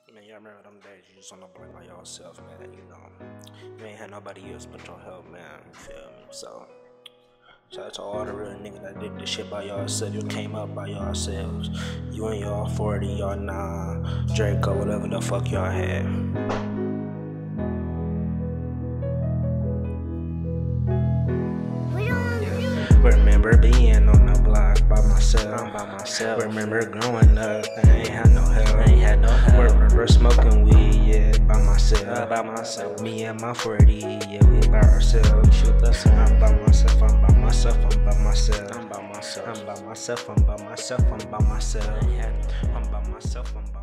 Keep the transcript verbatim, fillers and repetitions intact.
Man, y'all remember them days you just on the block by yourself, man, you know. You ain't had nobody else but your help, man, you feel me? So, shout out to all the real niggas that did this shit by yourself. You came up by yourselves. You and y'all forty, y'all nine, Draco, whatever the fuck y'all had. Remember being on the block by myself, by myself. Remember growing up, I ain't had no help, I ain't had no help. Remember smoking weed, yeah, by myself, by myself. Me and my forty, yeah, we by ourselves. Shoot the sun. I'm by myself, I'm by myself, I'm by myself. I'm by myself, I'm by myself, I'm by myself, I'm by myself. I'm by myself, I'm by